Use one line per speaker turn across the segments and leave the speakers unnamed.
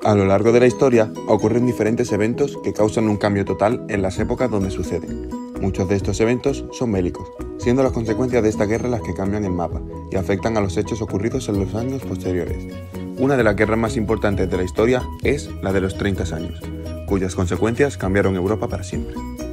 A lo largo de la historia ocurren diferentes eventos que causan un cambio total en las épocas donde suceden. Muchos de estos eventos son bélicos, siendo las consecuencias de esta guerra las que cambian el mapa y afectan a los hechos ocurridos en los años posteriores. Una de las guerras más importantes de la historia es la de los 30 años, cuyas consecuencias cambiaron Europa para siempre.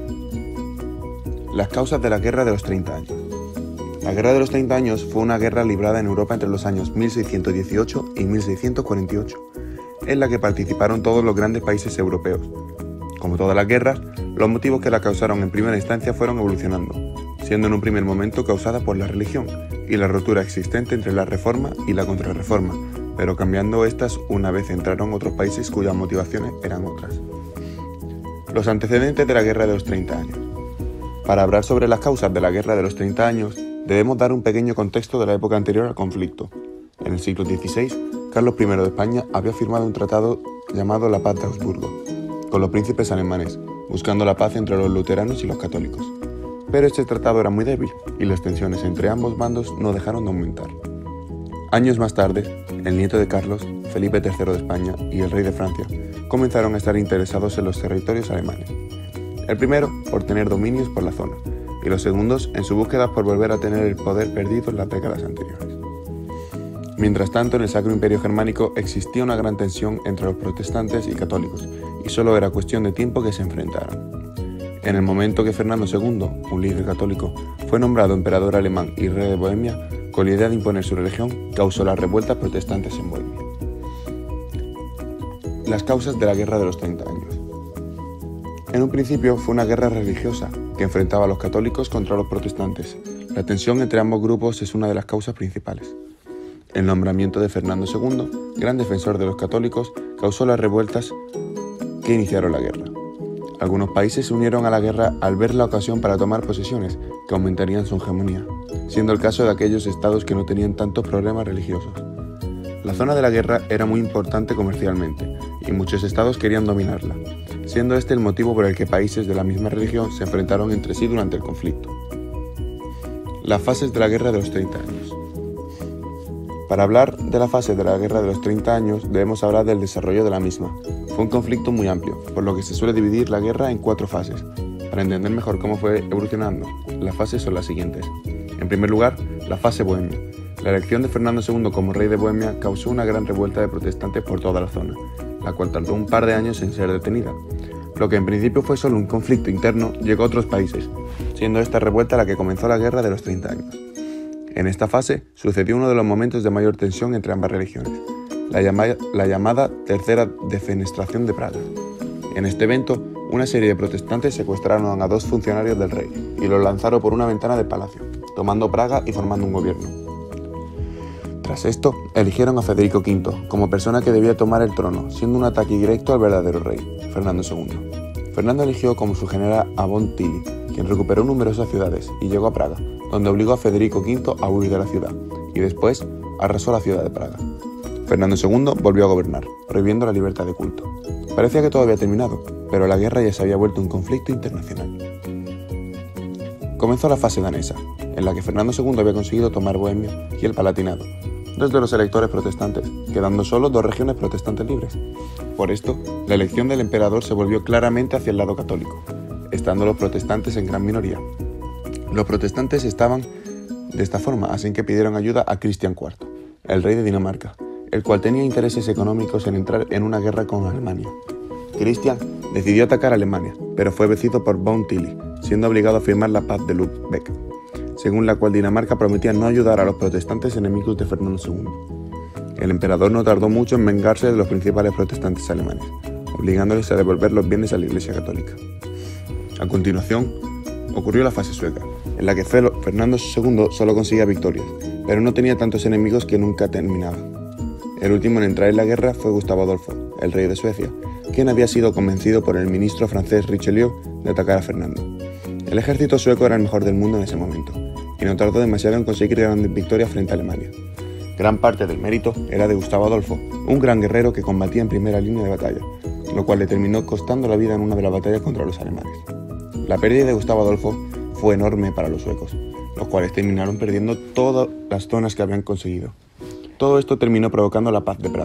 Las causas de la Guerra de los 30 años. La Guerra de los 30 años fue una guerra librada en Europa entre los años 1618 y 1648, en la que participaron todos los grandes países europeos. Como todas las guerras, los motivos que la causaron en primera instancia fueron evolucionando, siendo en un primer momento causada por la religión y la ruptura existente entre la Reforma y la Contrarreforma, pero cambiando estas una vez entraron otros países cuyas motivaciones eran otras. Los antecedentes de la Guerra de los 30 años. Para hablar sobre las causas de la Guerra de los 30 años, debemos dar un pequeño contexto de la época anterior al conflicto. En el siglo XVI, Carlos I de España había firmado un tratado llamado la Paz de Augsburgo, con los príncipes alemanes, buscando la paz entre los luteranos y los católicos. Pero este tratado era muy débil y las tensiones entre ambos bandos no dejaron de aumentar. Años más tarde, el nieto de Carlos, Felipe III de España y el rey de Francia, comenzaron a estar interesados en los territorios alemanes. El primero por tener dominios por la zona, y los segundos en su búsqueda por volver a tener el poder perdido en las décadas anteriores. Mientras tanto, en el Sacro Imperio Germánico existía una gran tensión entre los protestantes y católicos, y solo era cuestión de tiempo que se enfrentaran. En el momento que Fernando II, un líder católico, fue nombrado emperador alemán y rey de Bohemia, con la idea de imponer su religión, causó las revueltas protestantes en Bohemia. Las causas de la Guerra de los 30 años. En un principio fue una guerra religiosa que enfrentaba a los católicos contra los protestantes. La tensión entre ambos grupos es una de las causas principales. El nombramiento de Fernando II, gran defensor de los católicos, causó las revueltas que iniciaron la guerra. Algunos países se unieron a la guerra al ver la ocasión para tomar posesiones que aumentarían su hegemonía, siendo el caso de aquellos estados que no tenían tantos problemas religiosos. La zona de la guerra era muy importante comercialmente y muchos estados querían dominarla, siendo este el motivo por el que países de la misma religión se enfrentaron entre sí durante el conflicto. Las fases de la Guerra de los 30 años. Para hablar de la fase de la Guerra de los 30 años, debemos hablar del desarrollo de la misma. Fue un conflicto muy amplio, por lo que se suele dividir la guerra en 4 fases. Para entender mejor cómo fue evolucionando, las fases son las siguientes. En primer lugar, la fase bohemia. La elección de Fernando II como rey de Bohemia causó una gran revuelta de protestantes por toda la zona, la cual tardó un par de años en ser detenida. Lo que en principio fue solo un conflicto interno llegó a otros países, siendo esta revuelta la que comenzó la Guerra de los 30 años. En esta fase sucedió uno de los momentos de mayor tensión entre ambas religiones, la llamada Tercera Defenestración de Praga. En este evento, una serie de protestantes secuestraron a 2 funcionarios del rey y los lanzaron por una ventana del palacio, tomando Praga y formando un gobierno. Tras esto, eligieron a Federico V como persona que debía tomar el trono, siendo un ataque directo al verdadero rey, Fernando II. Fernando eligió como su general a von Tilly, quien recuperó numerosas ciudades y llegó a Praga, donde obligó a Federico V a huir de la ciudad, y después arrasó la ciudad de Praga. Fernando II volvió a gobernar, prohibiendo la libertad de culto. Parecía que todo había terminado, pero la guerra ya se había vuelto un conflicto internacional. Comenzó la fase danesa, en la que Fernando II había conseguido tomar Bohemia y el Palatinado, 2 de los electores protestantes, quedando solo 2 regiones protestantes libres. Por esto, la elección del emperador se volvió claramente hacia el lado católico, estando los protestantes en gran minoría. Los protestantes estaban de esta forma, así que pidieron ayuda a Cristian IV, el rey de Dinamarca, el cual tenía intereses económicos en entrar en una guerra con Alemania. Cristian decidió atacar a Alemania, pero fue vencido por von Tilly, siendo obligado a firmar la Paz de Lübeck, según la cual Dinamarca prometía no ayudar a los protestantes enemigos de Fernando II. El emperador no tardó mucho en vengarse de los principales protestantes alemanes, obligándoles a devolver los bienes a la Iglesia Católica. A continuación, ocurrió la fase sueca, en la que Fernando II solo conseguía victorias, pero no tenía tantos enemigos que nunca terminaban. El último en entrar en la guerra fue Gustavo Adolfo, el rey de Suecia, quien había sido convencido por el ministro francés Richelieu de atacar a Fernando. El ejército sueco era el mejor del mundo en ese momento, y no tardó demasiado en conseguir grandes victorias frente a Alemania. Gran parte del mérito era de Gustavo Adolfo, un gran guerrero que combatía en primera línea de batalla, lo cual le terminó costando la vida en una de las batallas contra los alemanes. La pérdida de Gustavo Adolfo fue enorme para los suecos, los cuales terminaron perdiendo todas las zonas que habían conseguido. Todo esto terminó provocando la Paz de Praga,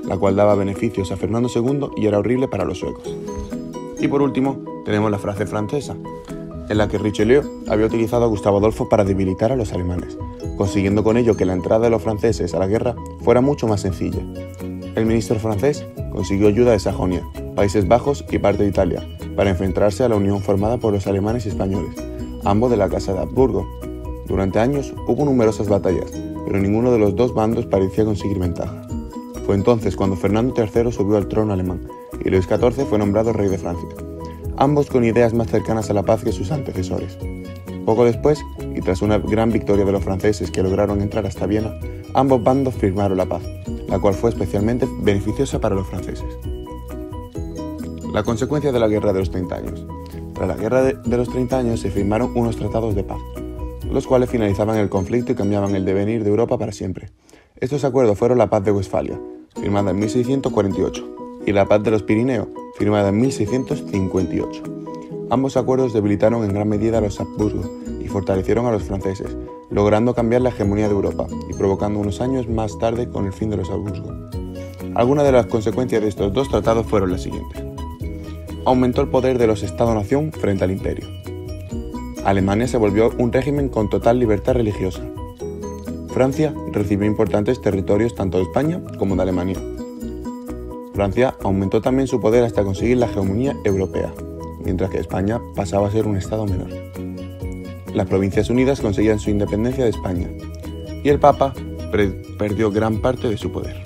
la cual daba beneficios a Fernando II y era horrible para los suecos. Y por último, tenemos la frase francesa, en la que Richelieu había utilizado a Gustavo Adolfo para debilitar a los alemanes, consiguiendo con ello que la entrada de los franceses a la guerra fuera mucho más sencilla. El ministro francés consiguió ayuda de Sajonia, Países Bajos y parte de Italia, para enfrentarse a la unión formada por los alemanes y españoles, ambos de la Casa de Habsburgo. Durante años hubo numerosas batallas, pero ninguno de los dos bandos parecía conseguir ventaja. Fue entonces cuando Fernando III subió al trono alemán y Luis XIV fue nombrado rey de Francia, ambos con ideas más cercanas a la paz que sus antecesores. Poco después, y tras una gran victoria de los franceses que lograron entrar hasta Viena, ambos bandos firmaron la paz, la cual fue especialmente beneficiosa para los franceses. La consecuencia de la Guerra de los 30 años. Tras la Guerra de los 30 años se firmaron unos tratados de paz, los cuales finalizaban el conflicto y cambiaban el devenir de Europa para siempre. Estos acuerdos fueron la Paz de Westfalia, firmada en 1648, y la Paz de los Pirineos, firmada en 1658. Ambos acuerdos debilitaron en gran medida a los Habsburgo y fortalecieron a los franceses, logrando cambiar la hegemonía de Europa y provocando unos años más tarde con el fin de los Habsburgo. Algunas de las consecuencias de estos dos tratados fueron las siguientes. Aumentó el poder de los Estados-nación frente al imperio. Alemania se volvió un régimen con total libertad religiosa. Francia recibió importantes territorios tanto de España como de Alemania. Francia aumentó también su poder hasta conseguir la hegemonía europea, mientras que España pasaba a ser un estado menor. Las Provincias Unidas conseguían su independencia de España, y el Papa perdió gran parte de su poder.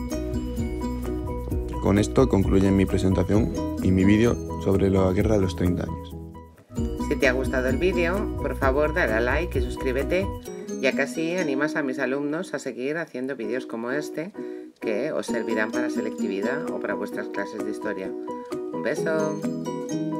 Con esto concluye mi presentación y mi vídeo sobre la Guerra de los 30 años.
Si te ha gustado el vídeo, por favor dale a like y suscríbete, ya que así animas a mis alumnos a seguir haciendo vídeos como este que os servirán para selectividad o para vuestras clases de historia. ¡Un beso!